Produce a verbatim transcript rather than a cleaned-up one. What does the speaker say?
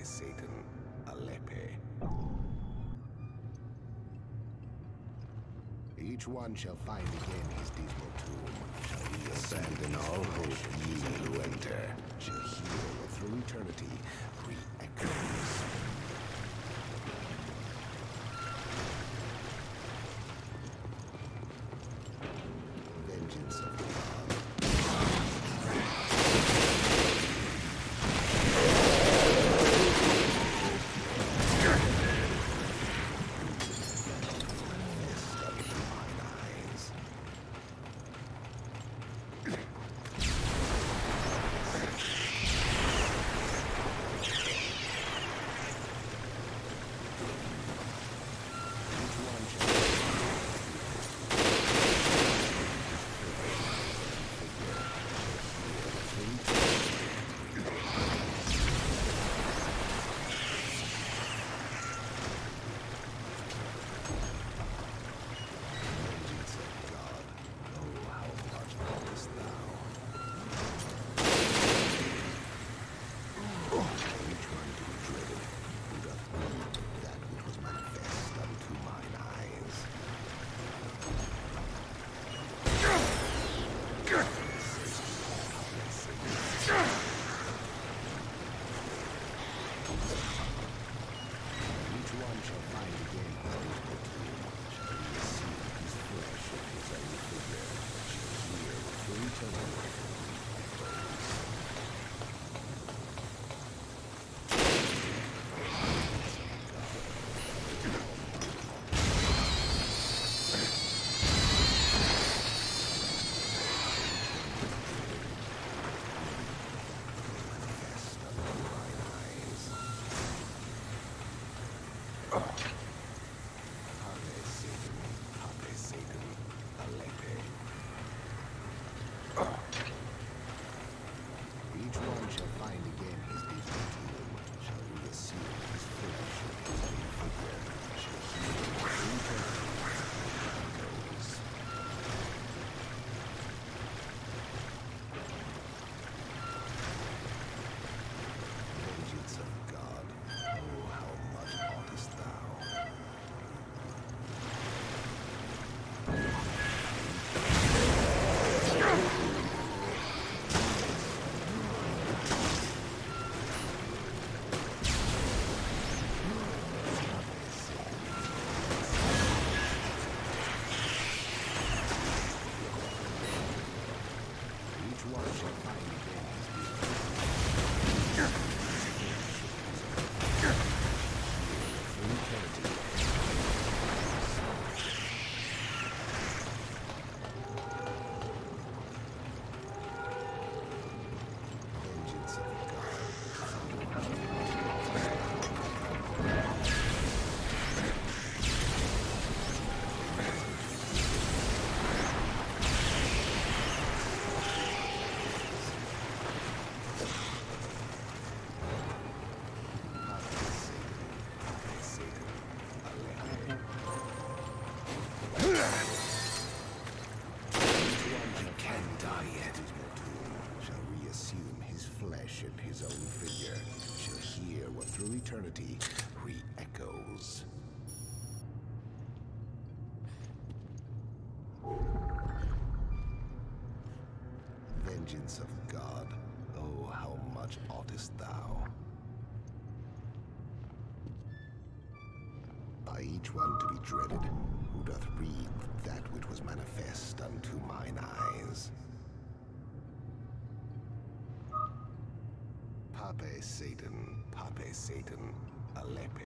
Satan, Alepe. Each one shall find again his dismal tomb. Shall we abandon all hope, ye who enter? Shall hear through eternity re-echoes. Vengeance of God. His own figure shall hear what through eternity re-echoes. Vengeance of God, oh, how much oughtest thou? By each one to be dreaded, who doth read that which was manifest unto mine eyes. Pape Satan, Pape Satan, Alepe.